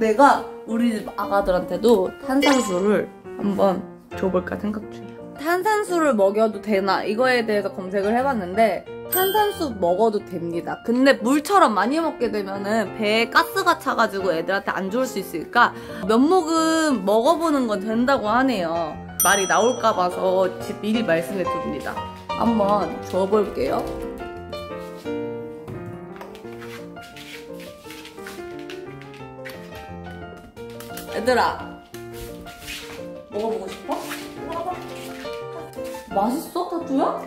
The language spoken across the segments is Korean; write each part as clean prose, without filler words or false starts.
내가 우리 집 아가들한테도 탄산수를 한번 줘볼까 생각 중이야. 탄산수를 먹여도 되나 이거에 대해서 검색을 해봤는데 탄산수 먹어도 됩니다. 근데 물처럼 많이 먹게 되면은 배에 가스가 차가지고 애들한테 안 좋을 수 있으니까 몇 모금 먹어보는 건 된다고 하네요. 말이 나올까 봐서 미리 말씀해 둡니다. 한번 줘볼게요. 얘들아, 먹어보고 싶어? 맛있어, 타투야?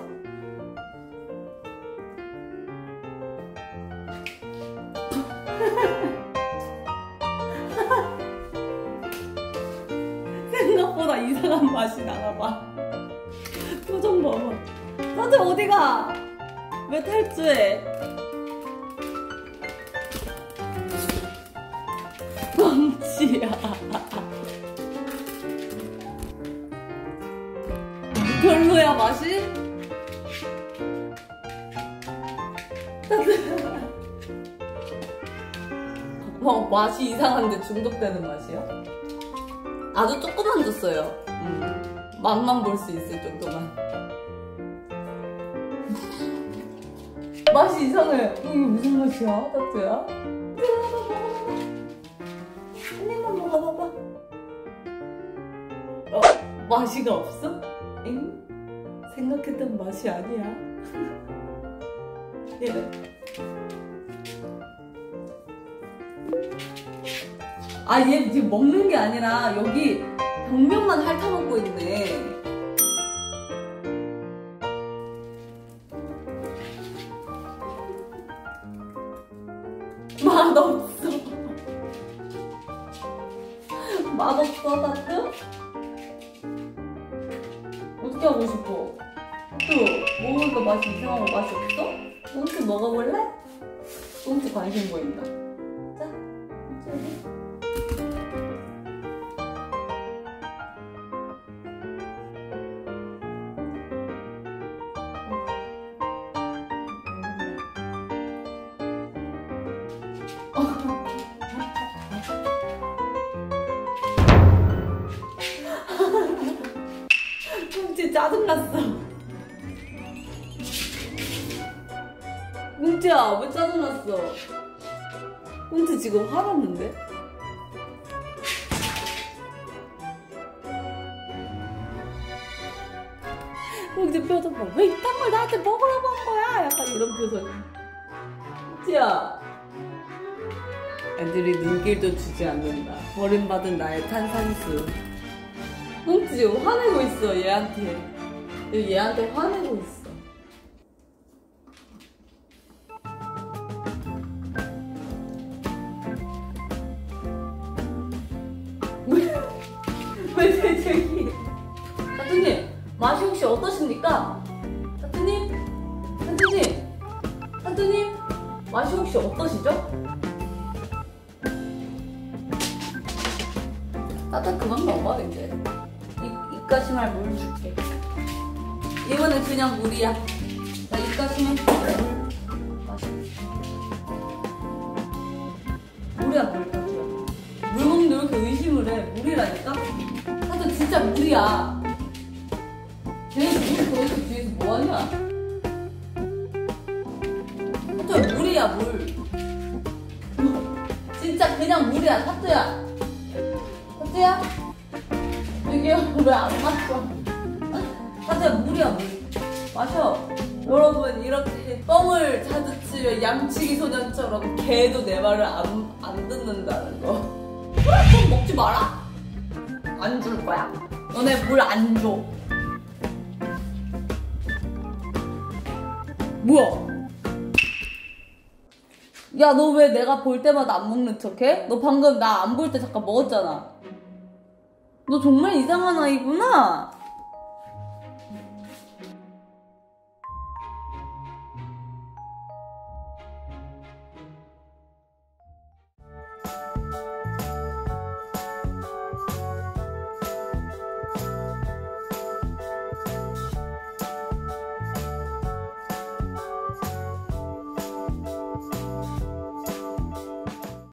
생각보다 이상한 맛이 나나봐. 표정 봐봐. 타투 어디가? 왜 탈주해? 멍치야. 별로야 맛이? 맛이 이상한데 중독되는 맛이야? 아주 조금만 줬어요. 맛만 볼 수 있을 정도만. 맛이 이상해. 이게 무슨 맛이야, 타투야? 한 입만 먹어봐봐. 맛이가 없어? 엥? 생각했던 맛이 아니야. 얘는 얘 지금 먹는 게 아니라 여기 병변만 핥아먹고 있네. 맛없어. 맛없어, 타투? 어떻게 하고 싶어? 타투, 먹으니까 맛이 이상하고 맛이 없어? 꽁치 먹어볼래? 꽁치 관심 보인다. 자, 꽁치. 꽁치 짜증났어. 꽁치야, 왜 짜증났어? 꽁치 지금 화났는데? 꽁치 표정 봐. 왜 이딴 걸 나한테 먹으라고 한 거야? 약간 이런 표정. 꽁치야. 애들이 눈길도 주지 않는다. 버림받은 나의 탄산수. 꽁치 화내고 있어, 얘한테. 얘한테 화내고 있어. 왜 대책이? 타투님, 맛이 혹시 어떠십니까? 타투님, 맛이 혹시 어떠시죠? 타투 그만 먹어, 이제. 입가심할 물 줄게. 이거는 그냥 물이야. 나 입가심할 물 마셔. 물이야, 물. 물 먹는데 왜 이렇게 의심을 해? 물이라니까? 타투 진짜 물이야. 쟤는 물 거기서 뒤에서 뭐하냐? 타투야, 물이야, 물. 진짜 그냥 물이야, 타투야. 타투야? 이게 왜 안 마셔? 타투야, 물이야, 물. 마셔. 여러분, 이렇게 뻥을 자주 치면 양치기 소년처럼 개도 내 말을 안 듣는다는 거. 그럼 먹지 마라. 안 줄 거야. 너네 물 안 줘. 뭐야? 야, 너 왜 내가 볼 때마다 안 먹는 척해? 너 방금 나 안 볼 때 잠깐 먹었잖아. 너 정말 이상한 아이구나?